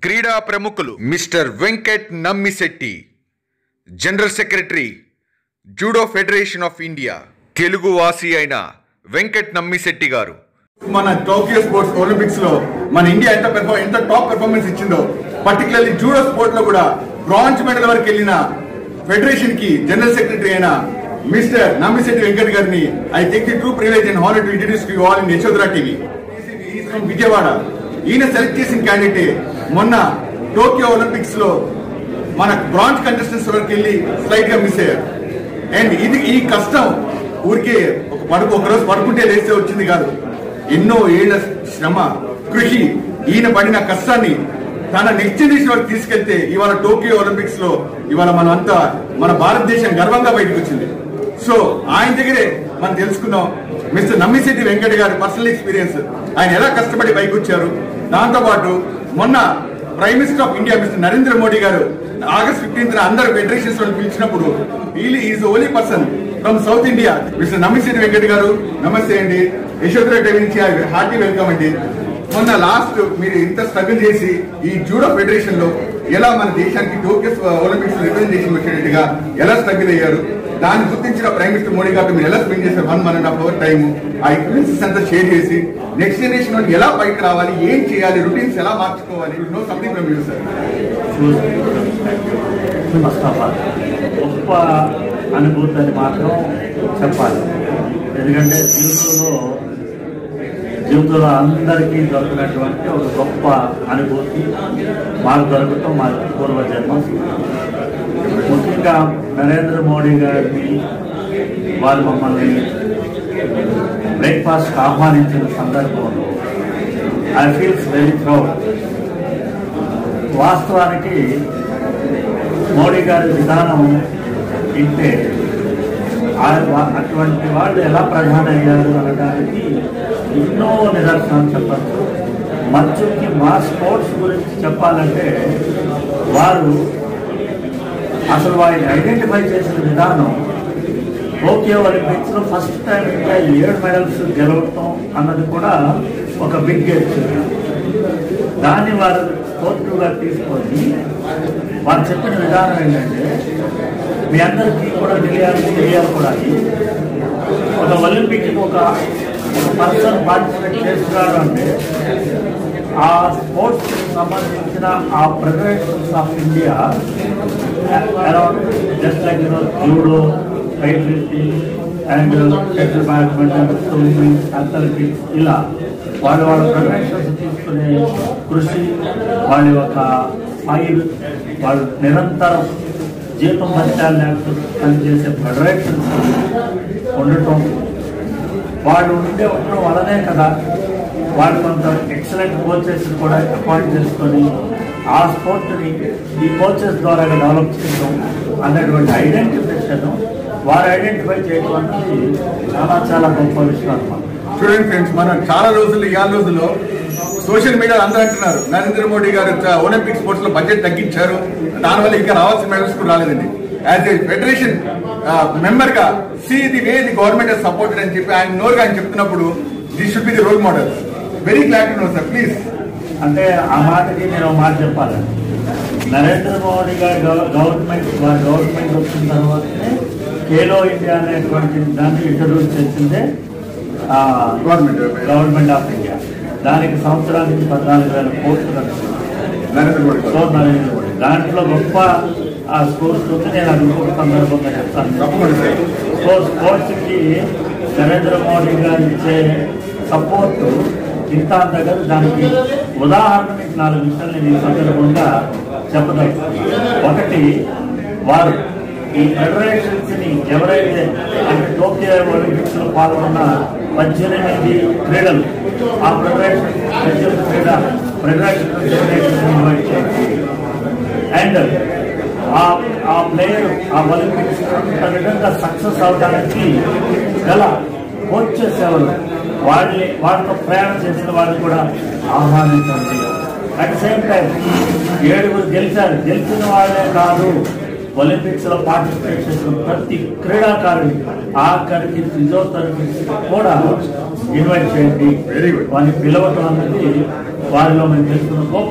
క్రీడా ప్రముఖులు mister Venkat Nammisetti, general secretary judo federation of India, తెలుగు వాసి అయిన వెంకట్ నమ్మిశెట్టి గారు. మన టోక్యో స్పోర్ట్స్ ఒలింపిక్స్ లో మన ఇండియా ఎంత టాప్ పెర్ఫార్మెన్స్ ఇచ్చిందో, పర్టికులర్లీ జూడో స్పోర్ట్ లో కూడా బ్రాంజ్ మెడల్ వరకు వెళ్ళిన ఫెడరేషన్ కి జనరల్ సెక్రటరీ అయిన మిస్టర్ నమ్మిశెట్టి వెంకట్ గారిని I take the true privilege and honour to introduce to you all in Yashodhara TV. Is from Vijayawada. ఈయన సెలెక్ట్ చేసిన క్యాండిడేట్ మొన్న టోక్యో ఒలింపిక్స్ లో మన బ్రాంజ్ కంటెస్టెంట్స్ వరకు వెళ్ళి స్లైట్ గా మిస్ అయ్యారు. అండ్ ఈ కష్టం ఊరికే ఒకరోజు పడుకుంటే లేస్తే వచ్చింది కాదు. ఎన్నో ఏళ్ల శ్రమ, కృషి, ఈయన పడిన కష్టాన్ని తన నెక్స్ట్ జనరేషన్ వరకు తీసుకెళ్తే ఇవాళ టోక్యో ఒలింపిక్స్ లో ఇవాళ మన భారతదేశం గర్వంగా బయటకు వచ్చింది. సో ఆయన దగ్గరే మనం తెలుసుకున్నాం మిస్టర్ నమ్మిశెట్టి వెంకట్ గారి పర్సనల్ ఎక్స్పీరియన్స్, ఆయన ఎలా కష్టపడి పైకి వచ్చారు. దాంతో పాటు మొన్న prime minister of India mister Narendra Modi గారు August 15th అందరు ఫెడరేషన్స్ పిలిచినప్పుడు is only person from south India. Mister Nammisetti Venkat గారు నమస్తే అండి. యశోధర టీవీ నుంచి హార్టీ వెల్కమ్ అండి. మొన్న లాస్ట్ మీరు ఇంత స్ట్రగుల్ చేసి ఈ జూడో ఫెడరేషన్ లో ఎలా మన దేశానికి టోక్యో ఒలింపిక్స్ రిప్రజెంటేషన్ వచ్చేటట్టుగా ఎలా స్ట్రగుల్ అయ్యారు, దాన్ని గుర్తించిన ప్రైమ్ మినిస్టర్ మోడీ గారితో మీరు ఎలా స్పెండ్ చేశారు 1.5 hour టైం, ఆ ఎక్స్పీరియన్సెస్ అంతా షేర్ చేసి నెక్స్ట్ జనరేషన్ వాళ్ళకి ఎలా పైకి రావాలి, ఏం చేయాలి, రొటీన్స్ ఎలా మార్చుకోవాలి, know something from you sir. First of all గొప్ప అనుభూతి అని మాత్రం చెప్పాలి. ఎందుకంటే జీవితంలో అందరికీ దొరికినటువంటి ఒక గొప్ప అనుభూతి మాకు దొరకటం మా పూర్వజన్మం. ముఖ్యంగా నరేంద్ర మోడీ గారిని వారు మమ్మల్ని బ్రేక్ఫాస్ట్ ఆహ్వానించిన సందర్భంలో ఐ ఫీల్స్ వెరీ ప్రౌడ్. వాస్తవానికి మోడీ గారి విధానం వింటే అటువంటి వాళ్ళు ఎలా ప్రధాని అయ్యారు అనడానికి ఎన్నో నిదర్శనాలు చెప్పచ్చు. మధ్యకి మా స్పోర్ట్స్ గురించి చెప్పాలంటే వారు అసలు వారిని ఐడెంటిఫై చేసిన విధానం టోక్యో ఒలింపిక్స్లో ఫస్ట్ టైం ఇంకా 7 మెడల్స్ గెలవటం అన్నది కూడా ఒక బిగ్ అచీవ్మెంట్. దాన్ని వారు స్పోర్టివ్గా తీసుకొని వారు చెప్పిన విధానం ఏంటంటే మీ అందరికీ కూడా తెలియాలి కూడా, ఒక ఒలింపిక్ ఒక పర్సన్ పార్టిసిపేట్ చేస్తున్నారు అంటే ఆ స్పోర్ట్స్ సంబంధించిన ఆ federations of India around just like judo, weight lifting and shuttle badminton, swimming, athletics, ఇలా వాళ్ళ ఫెడరేషన్స్ తీసుకునే కృషి, వాళ్ళ యొక్క ఫైల్, వాళ్ళు నిరంతరం జీతం భత్యాలు లేకపోతే పనిచేసే ఫెడరేషన్స్ ఉండటం, వాళ్ళు ఉండటం వల్లనే కదా వాళ్ళు కొంత ఎక్సలెంట్ కోచెస్ కూడా అపాయింట్ చేసుకొని ఆ స్పోర్ట్ని ఈ కోచెస్ ద్వారా డెవలప్ చేయడం అనేటువంటి ఐడెంటిఫికేషన్ వారు ఐడెంటిఫై చేయడం అనేది చాలా గొప్ప విషయం అన్నమాట. చూడండి ఫ్రెండ్స్, మనం చాలా రోజులు ఈ రోజుల్లో సోషల్ మీడియాలో అందరూ అంటున్నారు నరేంద్ర మోడీ గారు ఒలింపిక్ స్పోర్ట్స్ లో బడ్జెట్ తగ్గించారు, దానివల్ల ఇంకా రావాల్సిన మెడల్స్ కూడా రాలేదండి. యాజ్ ఏ ఫెడరేషన్ మెంబర్ గా see the way the government has supported అని చెప్పి ఆయన నోరుగా ఆయన చెప్తున్నప్పుడు this should be the role model. Very glad to know sir. Please. అంటే ఆ మాటకి నేను ఒక మాట చెప్పాలి. నరేంద్ర మోడీ గారి గవర్నమెంట్ వచ్చిన తర్వాతనే ఖేలో ఇండియా అనేటువంటి దాన్ని ఇంట్రడ్యూస్ చేసిందే గవర్నమెంట్ ఆఫ్ ఇండియా. దానికి సంవత్సరానికి 14,000 కోట్లు నరేంద్ర మోడీ. దాంట్లో గొప్ప ఆ స్పోర్ట్స్ ఉంది. నేను అది ఇంకొక సందర్భంగా చెప్తాను. స్పోర్ట్స్కి నరేంద్ర మోడీ గారు ఇచ్చే సపోర్టు ఇంత దగ్గర, దానికి ఉదాహరణ 4 విషయాలు నేను ఈ సందర్భంగా చెప్పదలుచుకున్నాను. ఒకటి, వారు ఈ ఫెడరేషన్స్ ని ఎవరైతే అంటే టోక్యో ఒలింపిక్స్ లో పాల్గొన్న 18 క్రీడలు ఆ ఫెడరేషన్ ఇన్వైట్ చేసి అండ్ ఆ ప్లేయర్ ఆ ఒలింపిక్స్ విధంగా సక్సెస్ అవడానికి గల కోచెస్ ఎవరు, వాళ్ళతో ప్రయాణం చేసిన వాళ్ళు కూడా ఆహ్వానించండి. అట్ ద సేమ్ టైం 7 గెలిచారు, గెలిచిన వాళ్ళే కాదు ఒలింపిక్స్ లో పార్టిసిపేట్ చేసిన ప్రతి క్రీడాకారుని ఆఖరికి ఫిజియోథెరపిస్ట్ కూడా ఇన్వైట్ చేయండి. వారిని పిలవటం అన్నది వారిలో మేము తెలుసుకున్న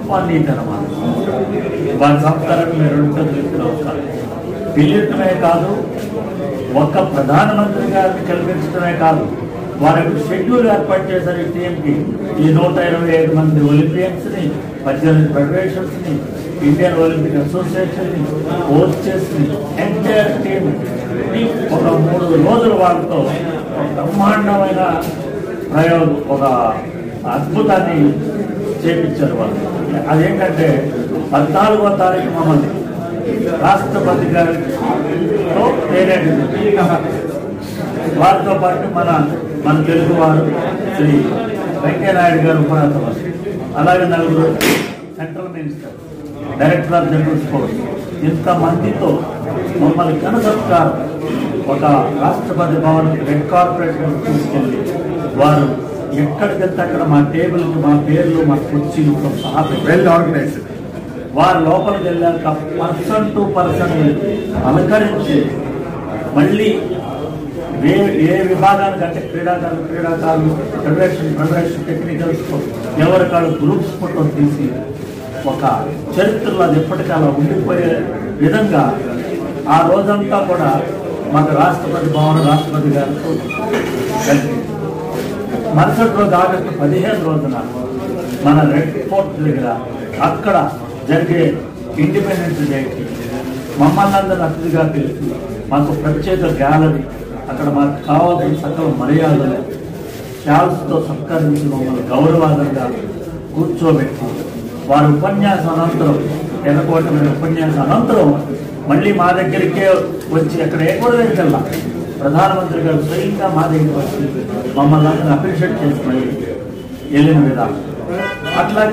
గొప్ప నీతి అన్నమాట. వారి సంస్కారాన్ని మీరు రెండు పిలియటమే కాదు, ఒక్క ప్రధానమంత్రి గారిని కల్పించడమే కాదు, వారి షెడ్యూల్ ఏర్పాటు చేశారు. ఈ టీంకి ఈ 125 మంది ఒలింపియన్స్ని, 18 ఫెడరేషన్స్ని, ఇండియన్ ఒలింపిక్ అసోసియేషన్ని, కోచెస్ని, ఎంటైర్ టీమ్ ఒక 3 రోజుల వాళ్ళతో బ్రహ్మాండమైన ప్రయోగం, ఒక అద్భుతాన్ని చేపించారు వాళ్ళు. అదేంటంటే 14వ తారీఖు మమ్మల్ని రాష్ట్రపతి గారితో పేరేంటి వారితో పాటు మన తెలుగు వారు శ్రీ వెంకయ్యనాయుడు గారు ఉపరాష్ట్రపతి, అలాగే 4 central minister, director of general sports, ఇంతమందితో మమ్మల్ని కనసత్కారం ఒక రాష్ట్రపతి భవన్ రెడ్ కార్పొరేషన్ తీసుకెళ్ళి వారు ఎక్కడికి వెళ్తే అక్కడ మా టేబుల్కి మా పేర్లు మా కుర్చీలతో సహా వెల్ ఆర్గనైజ్డ్. వారు లోపలికి వెళ్ళాక పర్సన్ టు పర్సన్ అలంకరించి మళ్ళీ ఏ విభాగానికంటే క్రీడాకారులు ఫెడరేషన్ టెక్నికల్స్ ఎవరికాళ్ళు గ్రూప్స్ ఫోటో తీసి ఒక చరిత్రలో అది ఎప్పటికలా ఉండిపోయే విధంగా ఆ రోజంతా కూడా మాకు రాష్ట్రపతి భవన్ రాష్ట్రపతి గారితో కలిసి మరుసటి రోజు ఆగస్టు 15 రోజున మన రెడ్ ఫోర్ట్ దగ్గర అక్కడ జరిగే ఇండిపెండెన్స్ డేకి మమ్మల్ని అందరూ అతిథిగా పిలిచి మాకు ప్రత్యేక గ్యాలరీ, అక్కడ మాకు కావాల్సిన సకల మర్యాదలు షాల్స్తో సత్కరించి మమ్మల్ని గౌరవాదంగా కూర్చోబెట్టి వారి ఉపన్యాసం అనంతరం, ఎర్రకోటమైన ఉపన్యాసం అనంతరం మళ్ళీ మా దగ్గరికే వచ్చి అక్కడ ఎక్కడెళ్ళా ప్రధానమంత్రి గారు స్వయంగా మా దగ్గరికి వచ్చి మమ్మల్ని అందరినీ అప్రిషియేట్ చేసుకుని వెళ్ళిన విధానం. అట్లాగే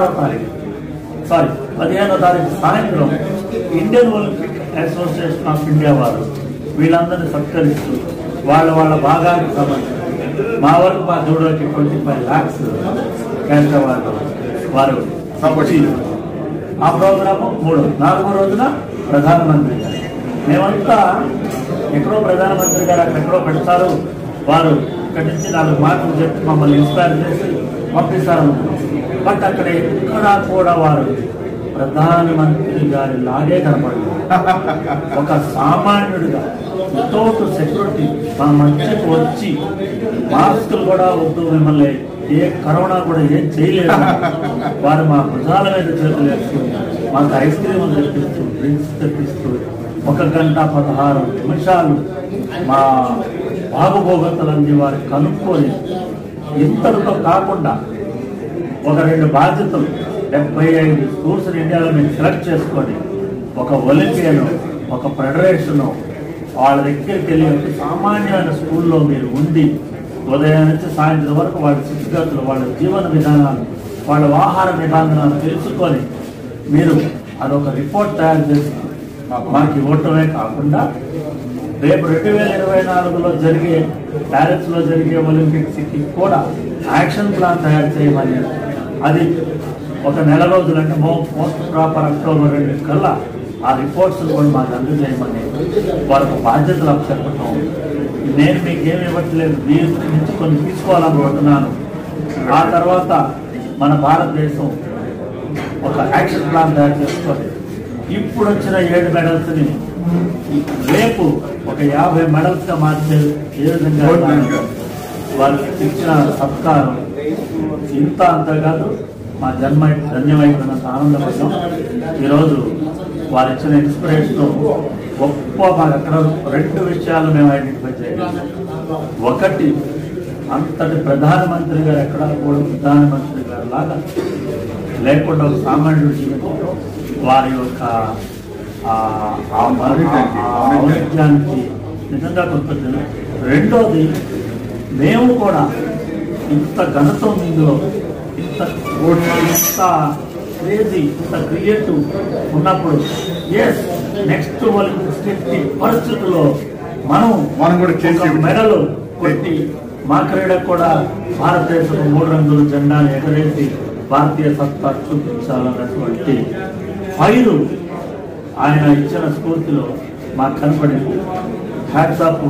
15వ తారీఖు సాయంత్రం Indian Olympic association of India వారు వీళ్ళందరినీ సత్కరిస్తూ వాళ్ళ భాగానికి సంబంధించి మా వరకు మా జూడోకి 25 lakhs కేంద్ర వారు ఆ ప్రోగ్రాము 4వ రోజున ప్రధానమంత్రి గారు మేమంతా ఎక్కడో ప్రధానమంత్రి గారు అక్కడెక్కడో పెడతారు, వారు ఇక్కడి నుంచి 4 మాటలు చెప్పి మమ్మల్ని ఇన్స్పైర్ చేసి పంపిస్తారు. బట్ అక్కడ ఎక్కడా కూడా వారు ప్రధానమంత్రి గారి లాగే కనపడలేదు. ఒక సామాన్యుడిగా వితౌట్ సెక్యూరిటీ మా మధ్యకు వచ్చి మాస్కులు కూడా వద్దు, మిమ్మల్ని ఏ కరోనా కూడా ఏం చేయలేదు, వారు మా భుజాల మీద చేతులు వేసుకుని మాకు ఐస్ క్రీములు తెప్పిస్తూ డ్రింక్స్ తెప్పిస్తూ 1 గంట 16 నిమిషాలు మా బాగుభోగతులన్నీ వారు కనుక్కొని ఇంతటితో కాకుండా ఒక 2 బాధ్యతలు 75 స్కూల్స్ ఇండియాలో మేము సెలెక్ట్ చేసుకొని ఒక ఒలింపియను ఒక ఫెడరేషను వాళ్ళ దగ్గరికి వెళ్ళి సామాన్యమైన స్కూల్లో మీరు ఉండి ఉదయం నుంచి సాయంత్రం వరకు వాళ్ళ స్థితిగతులు, వాళ్ళ జీవన విధానాలు, వాళ్ళ ఆహార నిబంధనలు తెలుసుకొని మీరు అదొక రిపోర్ట్ తయారు చేసి మాకు ఇవ్వటమే కాకుండా రేపు 2024లో జరిగే ప్యారిస్లో జరిగే ఒలింపిక్స్కి కూడా యాక్షన్ ప్లాన్ తయారు చేయమని, అది ఒక నెల రోజులు అంటే మోస్ట్ ప్రాపర్ అక్టోబర్ 2 కల్లా ఆ రిపోర్ట్స్ కూడా మాకు అందజేయమని వారికి బాధ్యతలు చెప్పటం. నేను మీకేమి ఇవ్వట్లేదు, మీరు నుంచి కొన్ని తీసుకోవాలనుకుంటున్నాను. ఆ తర్వాత మన భారతదేశం ఒక యాక్షన్ ప్లాన్ తయారు చేసుకొని ఇప్పుడు వచ్చిన 7 మెడల్స్ని రేపు ఒక 50 మెడల్స్గా మార్చే ఏ విధంగా వాళ్ళకి ఇచ్చిన సత్కారం ఇంత అంతా కాదు, మా జన్మ ధన్యమైపోయినంత ఆనందపడ్డాం. ఈరోజు వారు ఇచ్చిన ఇన్స్పిరేషన్ గొప్ప మాకు అక్కడ 2 విషయాలు మేము ఐడెంటిఫై చేయాలి. ఒకటి, అంతటి ప్రధానమంత్రి గారు ఎక్కడ కూడా ప్రధానమంత్రి గారు లాగా లేకుండా ఒక సామాన్యుడి జీవితంలో వారి యొక్క ఔన్నత్యానికి నిజంగా కృతజ్ఞతలు. రెండోది, మేము కూడా ఇంత ఘనత ఉంది ఇందులో, ఇంత క్రేజీ, ఇంత క్రియేటివ్ ఉన్నప్పుడు నెక్స్ట్ ఒలింపిక్స్ పరిస్థితుల్లో మనం కూడా మెడల్ కొట్టి మా క్రీడ కూడా భారతదేశం 3 రంగుల జెండాను ఎగరేసి భారతీయ సత్తా చూపించాలన్నటువంటి ఫైరు ఆయన ఇచ్చిన స్ఫూర్తిలో మాకు కనపడింది. Hats off.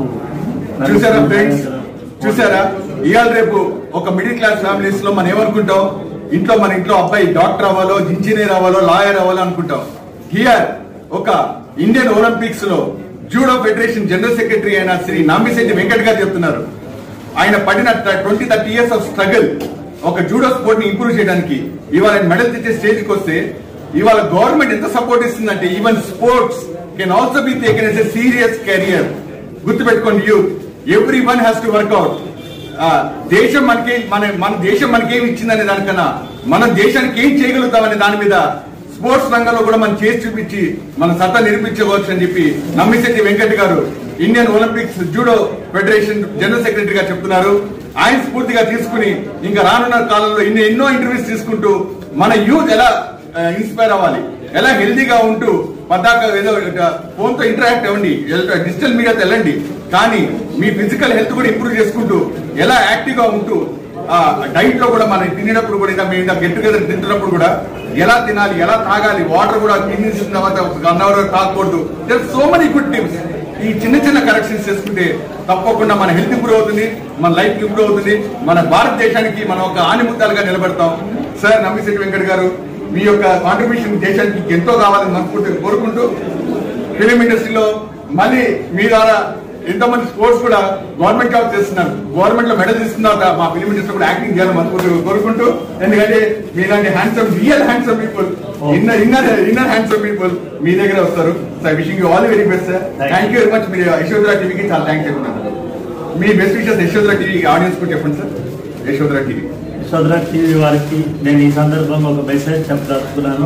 చూసారా ఫ్రెండ్స్, చూసారా ఇవాళ రేపు ఒక మిడిల్ క్లాస్ ఫ్యామిలీస్ లో మనం ఏమనుకుంటాం, మన ఇంట్లో అబ్బాయి డాక్టర్ అవ్వాలో, ఇంజనీర్ అవ్వాలో, లాయర్ అవ్వాలో అనుకుంటాం. హియర్ ఒక ఇండియన్ ఒలింపిక్స్ లో జూడో ఫెడరేషన్ జనరల్ సెక్రటరీ అయిన శ్రీ నామిశెట్టి వెంకట్ గారు చెప్తున్నారు, ఆయన పడిన 20-30 years ఆఫ్ స్ట్రగుల్ ఒక జూడో స్పోర్ట్ ని ఇంప్రూవ్ చేయడానికి ఇవాళ మెడల్ తెచ్చే స్టేజ్ కి వస్తే ఇవాళ గవర్నమెంట్ ఎంత సపోర్ట్ ఇస్తుందంటే even sports can also be taken as a serious career. గుర్తుపెట్టుకోండి, youth every one has to workout. దేశం మన దేశం మనకేం ఇచ్చిందనే దానికన్నా మన దేశానికి ఏం చేయగలుగుతామనే దాని మీద స్పోర్ట్స్ రంగంలో కూడా మనం చేసి చూపించి మన సత్తా నిరూపించవచ్చు అని చెప్పి నమ్మిశెట్టి వెంకట్ గారు Indian Olympics judo federation general secretary గా చెప్తున్నారు. ఆయన స్ఫూర్తిగా తీసుకుని ఇంకా రానున్న కాలంలో ఎన్నో ఇంటర్వ్యూస్ తీసుకుంటూ మన యూత్ ఎలా ఇన్స్పైర్ అవ్వాలి, ఎలా హెల్దీగా ఉంటూ పద్దాక ఏదో ఫోన్ తో ఇంటరాక్ట్ అవ్వండి, డిజిటల్ మీడియాతో వెళ్ళండి, కానీ మీ ఫిజికల్ హెల్త్ కూడా ఇంప్రూవ్ చేసుకుంటూ ఎలా యాక్టివ్ గా ఉంటూ డైట్ లో కూడా మనం తినేటప్పుడు కూడా మేము గెట్ టుగెదర్ తింటున్నప్పుడు కూడా ఎలా తినాలి, ఎలా తాగాలి, వాటర్ కూడా తినేసిన తర్వాత 1 hour తాగకూడదు. So many good tips. ఈ చిన్న కరెక్షన్స్ చేసుకుంటే తప్పకుండా మన హెల్త్ ఇంప్రూవ్ అవుతుంది, మన లైఫ్ ఇంప్రూవ్ అవుతుంది, మన భారతదేశానికి మనం ఒక ఆనిముత్యాలుగా నిలబడతాం. సార్ నమ్మిశెట్టి వెంకట్ గారు, మీ యొక్క కాంట్రిబ్యూషన్ దేశానికి ఎంతో కావాలని మనస్ఫూర్తిగా కోరుకుంటూ, ఫిలిం ఇండస్ట్రీలో మళ్ళీ మీ ద్వారా ఎంతోమంది స్పోర్ట్స్ కూడా గవర్నమెంట్ జాబ్ చేస్తున్నారు, గవర్నమెంట్ లో మెడల్ తీసుకున్నారు, మా ఫిలిం ఇండస్ట్రీ కూడా యాక్టింగ్ చేయాలని మనస్ఫూర్తిగా కోరుకుంటూ, ఎందుకంటే మీలాంటి handsome real handsome people, inner handsome people మీ దగ్గర వస్తారు. Sir wishing you all very best sir. Thank you very much. మీరు యశోధరా టీవీకి చాలా థ్యాంక్స్ చెప్తున్నాను. మీ best wishes Yashodhara TV audience కూడా చెప్పండి సార్. యశోధరా టీవీ వారికి నేను ఈ సందర్భంగా ఒక మెసేజ్ చెప్పదలుచుకున్నాను.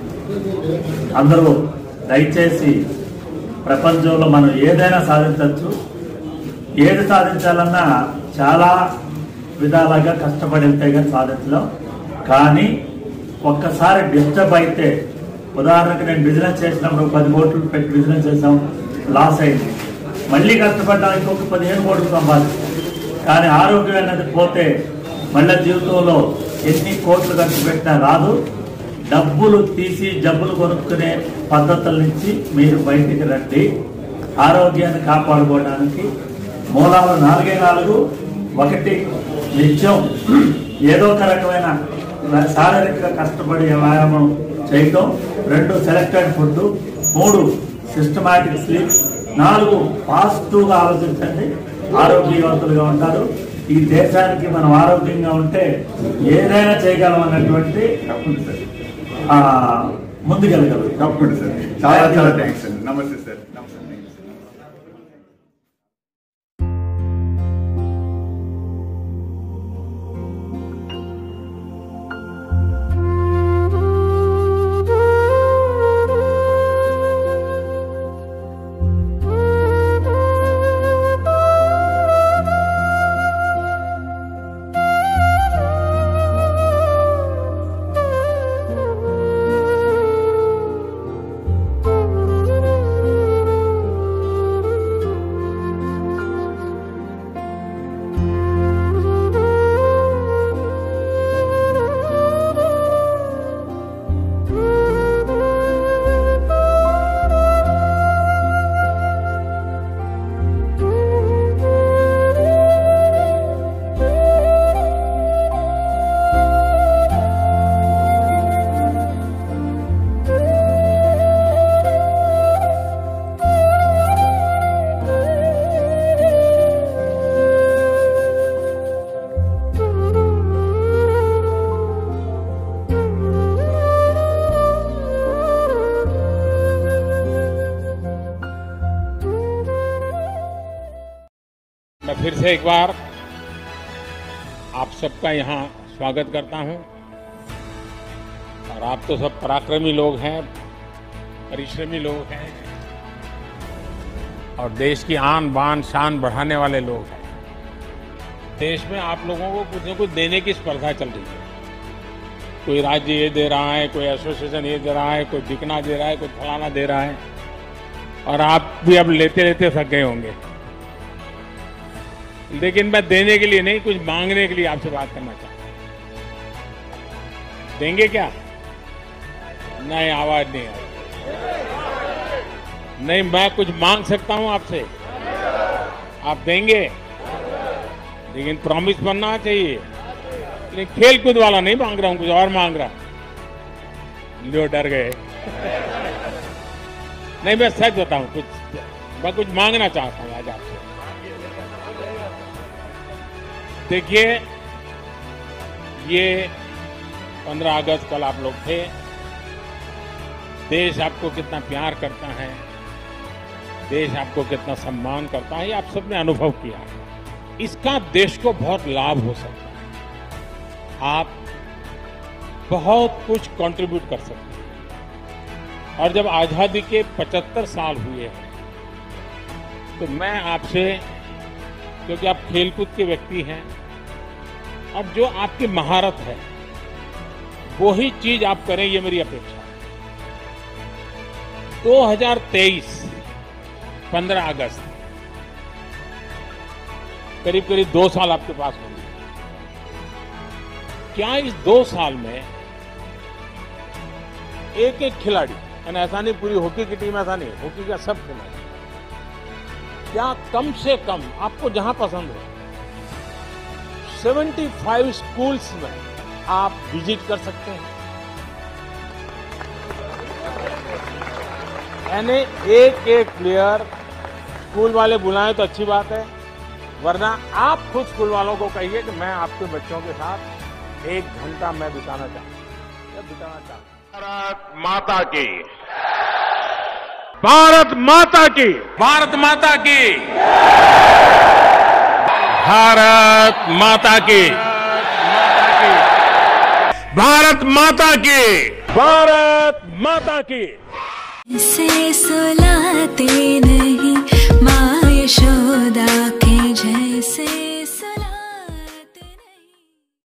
అందరూ దయచేసి ప్రపంచంలో మనం ఏదైనా సాధించవచ్చు. ఏది సాధించాలన్నా చాలా విధాలుగా కష్టపడి వెళ్తే కానీ సాధించలేం. కానీ ఒక్కసారి డిస్టర్బ్ అయితే, ఉదాహరణకు నేను బిజినెస్ చేసినప్పుడు 10 కోట్లు పెట్టి బిజినెస్ చేసాం, లాస్ అయింది, మళ్ళీ కష్టపడడానికి ఒక 15 కోట్లు సంపాదించాం. కానీ ఆరోగ్యం అనేది పోతే మళ్ళీ జీవితంలో ఎన్ని కోట్లు ఖర్చు పెట్టినా రాదు. డబ్బులు తీసి జబ్బులు కొనుక్కునే పద్ధతుల నుంచి మీరు బయటికి రండి. ఆరోగ్యాన్ని కాపాడుకోవడానికి మూలాలు 4. 1 నిత్యం ఏదో ఒక రకమైన శారీరక కష్టపడి వ్యాయామం చేయటం, 2 సెలెక్టెడ్ ఫుడ్, 3 సిస్టమాటిక్ స్లీప్, 4 పాజిటివ్గా ఆలోచించండి. ఆరోగ్యవంతులుగా ఉంటారు. ఈ దేశానికి మనం ఆరోగ్యంగా ఉంటే ఏదైనా చేయగలం అన్నటువంటి ముందుకెళ్ళగలరు. తప్పకుండా సార్. చాలా థ్యాంక్స్ అండి. నమస్తే సార్. నమస్తే. मैं फिर से एक बार आप सबका यहाँ स्वागत करता हूँ। और आप तो सब पराक्रमी लोग हैं, परिश्रमी लोग हैं और देश की आन बान शान बढ़ाने वाले लोग हैं। देश में आप लोगों को कुछ न कुछ देने की स्पर्धा चल रही है। कोई राज्य ये दे रहा है, कोई एसोसिएशन ये दे रहा है, कोई बिकना दे रहा है, कोई फलाना दे रहा है, और आप भी अब लेते लेते थक गए होंगे। लेकिन मैं देने के लिए नहीं, कुछ मांगने के लिए आपसे बात करना चाहता हूं। देंगे क्या? नहीं, आवाज नहीं आ रही। नहीं, मैं कुछ मांग सकता हूं आपसे, आप देंगे, लेकिन प्रॉमिस बनना चाहिए। नहीं, खेल कूद वाला नहीं मांग रहा हूं, कुछ और मांग रहा हूं। लो डर गए। नहीं, मैं सच बताऊं, मैं कुछ मांगना चाहता हूं आज आपसे। देखिए, ये 15 अगस्त कल आप लोग थे। देश आपको कितना प्यार करता है, देश आपको कितना सम्मान करता है, ये आप सबने अनुभव किया है। इसका देश को बहुत लाभ हो सकता है। आप बहुत कुछ कंट्रीब्यूट कर सकते हैं। और जब आजादी के 75 साल हुए हैं, तो मैं आपसे, क्योंकि आप खेलकूद के व्यक्ति हैं और जो आपकी महारत है वही चीज आप करें, ये मेरी अपेक्षा है। 2023 15 अगस्त, करीब करीब 2 साल आपके पास होंगे। क्या इस 2 साल में एक एक खिलाड़ी, यानी ऐसा नहीं पूरी हॉकी की टीम, ऐसा नहीं, हॉकी का सब खिलाड़ी, क्या कम से कम आपको जहां पसंद हो 75 स्कूल्स में आप विजिट कर सकते हैं? यानी एक एक प्लेयर स्कूल वाले बुलाएं तो अच्छी बात है, वरना आप खुद स्कूल वालों को कहिए कि मैं आपके बच्चों के साथ 1 घंटा मैं बिताना चाहता हूं। भारत माता की, भारत माता की, भारत माता की, भारत माता की, भारत माता की, भारत माता की। से सुलाते नहीं माँ यशोदा के जैसे।